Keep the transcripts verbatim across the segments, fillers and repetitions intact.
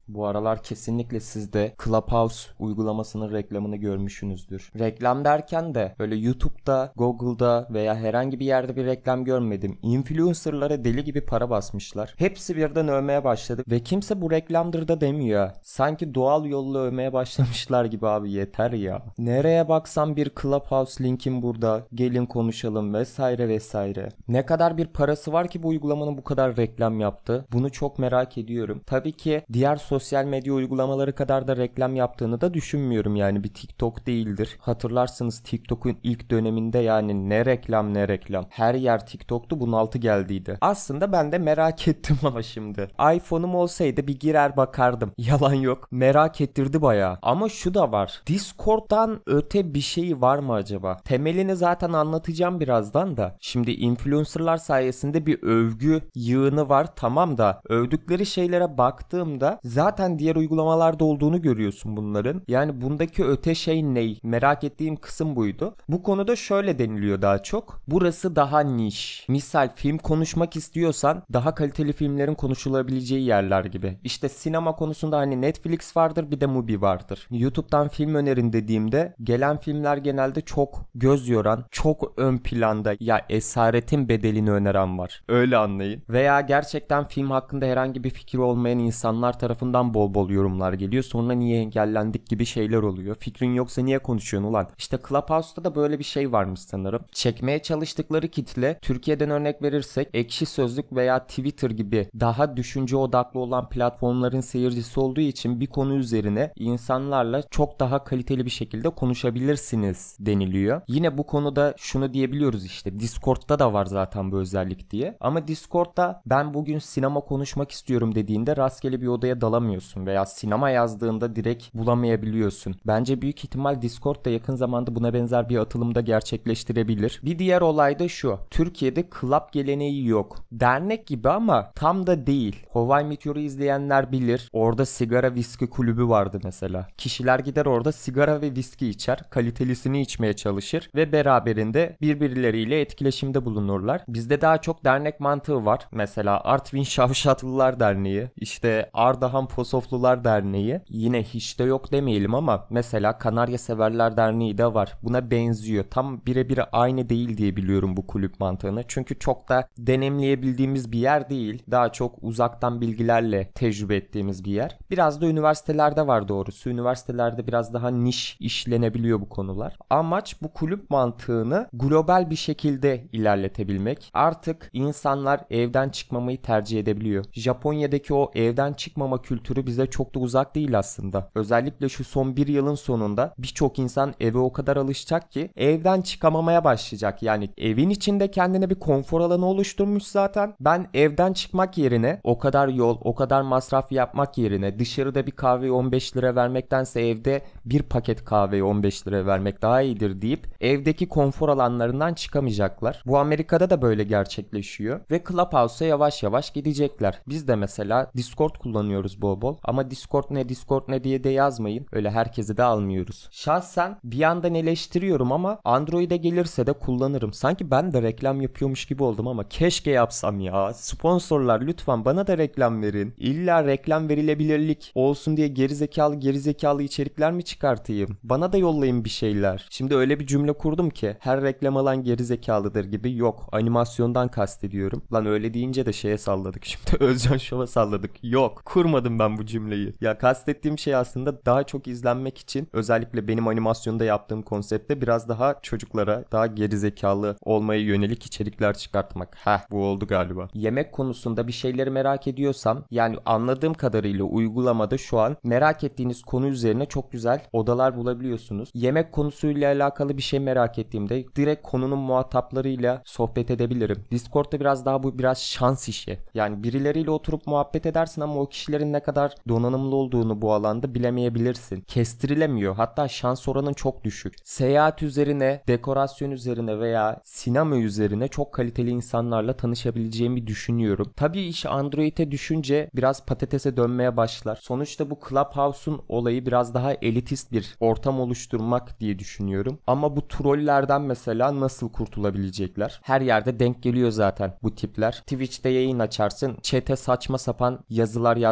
Bu aralar kesinlikle siz de Clubhouse uygulamasının reklamını görmüşsünüzdür. Reklam derken de böyle YouTube'da, Google'da veya herhangi bir yerde bir reklam görmedim. Influencer'lara deli gibi para basmışlar. Hepsi birden övmeye başladı ve kimse bu reklamdır da demiyor. Sanki doğal yolla övmeye başlamışlar gibi abi, yeter ya. Nereye baksam bir Clubhouse linkim burada. Gelin konuşalım vesaire vesaire. Ne kadar bir parası var ki bu uygulamanın bu kadar reklam yaptı? Bunu çok merak ediyorum. Tabii ki diğer sosyal medya uygulamaları kadar da reklam yaptığını da düşünmüyorum, yani bir TikTok değildir. Hatırlarsınız TikTok'un ilk döneminde yani ne reklam ne reklam. Her yer TikTok'tu, bunaltı geldiydi. Aslında ben de merak ettim ama şimdi. iPhone'um olsaydı bir girer bakardım. Yalan yok. Merak ettirdi bayağı. Ama şu da var. Discord'dan öte bir şey var mı acaba? Temelini zaten anlatacağım birazdan da. Şimdi influencerlar sayesinde bir övgü yığını var, tamam da övdükleri şeylere baktığımda zaten diğer uygulamalarda olduğunu görüyorsun bunların. Yani bundaki öte şey ne? Merak ettiğim kısım buydu. Bu konuda şöyle deniliyor daha çok. Burası daha niş. Misal film konuşmak istiyorsan daha kaliteli filmlerin konuşulabileceği yerler gibi. İşte sinema konusunda hani Netflix vardır, bir de Mubi vardır. YouTube'dan film önerin dediğimde gelen filmler genelde çok göz yoran, çok ön planda, ya esaretin bedelini öneren var. Öyle anlayın. Veya gerçekten film hakkında herhangi bir fikri olmayan insanlar tarafından bol bol yorumlar geliyor. Sonra niye engellendik gibi şeyler oluyor. Fikrin yoksa niye konuşuyorsun ulan? İşte Clubhouse'da da böyle bir şey varmış sanırım. Çekmeye çalıştıkları kitle, Türkiye'den örnek verirsek Ekşi Sözlük veya Twitter gibi daha düşünce odaklı olan platformların seyircisi olduğu için bir konu üzerine insanlarla çok daha kaliteli bir şekilde konuşabilirsiniz deniliyor. Yine bu konuda şunu diyebiliyoruz, işte Discord'da da var zaten bu özellik diye. Ama Discord'da ben bugün sinema konuşmak istiyorum dediğinde rastgele bir odaya dalamıyorsun veya sinema yazdığında direkt bulamayabiliyorsun. Bence büyük ihtimal Discord da yakın zamanda buna benzer bir atılımda gerçekleştirebilir. Bir diğer olay da şu. Türkiye'de club geleneği yok. Dernek gibi ama tam da değil. How I Met Yor'u izleyenler bilir. Orada sigara viski kulübü vardı mesela. Kişiler gider orada sigara ve viski içer. Kalitelisini içmeye çalışır ve beraberinde birbirleriyle etkileşimde bulunurlar. Bizde daha çok dernek mantığı var. Mesela Artvin Şavşatlılar Derneği, işte Ardahan Posoflular Derneği. Yine hiç de yok demeyelim ama mesela Kanarya Severler Derneği de var. Buna benziyor. Tam birebir aynı değil diye biliyorum bu kulüp mantığını. Çünkü çok da deneyimleyebildiğimiz bir yer değil. Daha çok uzaktan bilgilerle tecrübe ettiğimiz bir yer. Biraz da üniversitelerde var doğrusu. Üniversitelerde biraz daha niş işlenebiliyor bu konular. Amaç bu kulüp mantığını global bir şekilde ilerletebilmek. Artık insanlar evden çıkmamayı tercih edebiliyor. Japonya'daki o evden çıkmama kültürü bize çok da uzak değil aslında. Özellikle şu son bir yılın sonunda birçok insan eve o kadar alışacak ki evden çıkamamaya başlayacak. Yani evin içinde kendine bir konfor alanı oluşturmuş zaten. Ben evden çıkmak yerine o kadar yol, o kadar masraf yapmak yerine dışarıda bir kahveyi on beş lira vermektense evde bir paket kahveyi on beş lira vermek daha iyidir deyip evdeki konfor alanlarından çıkamayacaklar. Bu Amerika'da da böyle gerçekleşiyor ve Clubhouse'a yavaş yavaş gidecekler. Biz de mesela Discord kullanıyoruz bol bol ama Discord ne Discord ne diye de yazmayın. Öyle herkesi de almıyoruz. Şahsen bir yandan eleştiriyorum ama Android'e gelirse de kullanırım. Sanki ben de reklam yapıyormuş gibi oldum ama keşke yapsam ya. Sponsorlar lütfen bana da reklam verin. İlla reklam verilebilirlik olsun diye gerizekalı gerizekalı içerikler mi çıkartayım? Bana da yollayın bir şeyler. Şimdi öyle bir cümle kurdum ki her reklam alan gerizekalıdır gibi, yok. Animasyondan kastediyorum. Lan öyle deyince de şeye salladık şimdi. Özcan Şov'a salladık. Yok. Kurmadım ben bu cümleyi. Ya kastettiğim şey aslında daha çok izlenmek için, özellikle benim animasyonda yaptığım konsepte biraz daha çocuklara daha gerizekalı olmaya yönelik içerikler çıkartmak. Heh, bu oldu galiba. Yemek konusunda bir şeyleri merak ediyorsam, yani anladığım kadarıyla uygulamada şu an merak ettiğiniz konu üzerine çok güzel odalar bulabiliyorsunuz. Yemek konusuyla alakalı bir şey merak ettiğimde direkt konunun muhataplarıyla sohbet edebilirim. Discord'da biraz daha bu biraz şans işi. Yani birileriyle oturup muhabbet edersin ama o kişilerin ne kadar donanımlı olduğunu bu alanda bilemeyebilirsin. Kestirilemiyor. Hatta şans oranın çok düşük. Seyahat üzerine, dekorasyon üzerine veya sinema üzerine çok kaliteli insanlarla tanışabileceğimi düşünüyorum. Tabii iş Android'e düşünce biraz patatese dönmeye başlar. Sonuçta bu Clubhouse'un olayı biraz daha elitist bir ortam oluşturmak diye düşünüyorum. Ama bu trollerden mesela nasıl kurtulabilecekler? Her yerde denk geliyor zaten bu tipler. Twitch'te yayın açarsın, chat'e saçma sapan yazılar yazmaya başlar.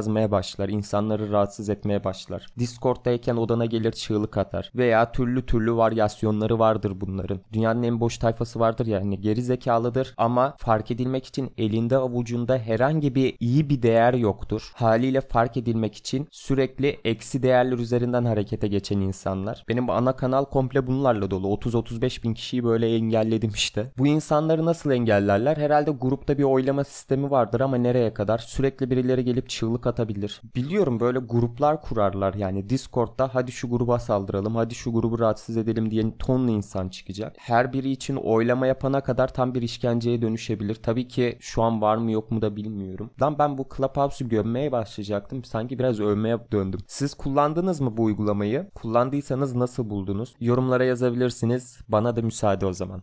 başlar, insanları rahatsız etmeye başlar. Discord'dayken odana gelir çığlık atar veya türlü türlü varyasyonları vardır bunların. Dünyanın en boş tayfası vardır ya, hani geri zekalıdır ama fark edilmek için elinde avucunda herhangi bir iyi bir değer yoktur. Haliyle fark edilmek için sürekli eksi değerler üzerinden harekete geçen insanlar. Benim ana kanal komple bunlarla dolu. otuz otuz beş bin kişiyi böyle engelledim işte. Bu insanları nasıl engellerler? Herhalde grupta bir oylama sistemi vardır ama nereye kadar? Sürekli birileri gelip çığlık atabilir. Biliyorum, böyle gruplar kurarlar yani Discord'da, hadi şu gruba saldıralım, hadi şu grubu rahatsız edelim diye tonlu insan çıkacak. Her biri için oylama yapana kadar tam bir işkenceye dönüşebilir. Tabii ki şu an var mı yok mu da bilmiyorum. Lan ben bu Clubhouse'u gömmeye başlayacaktım. Sanki biraz övmeye döndüm. Siz kullandınız mı bu uygulamayı? Kullandıysanız nasıl buldunuz? Yorumlara yazabilirsiniz. Bana da müsaade o zaman.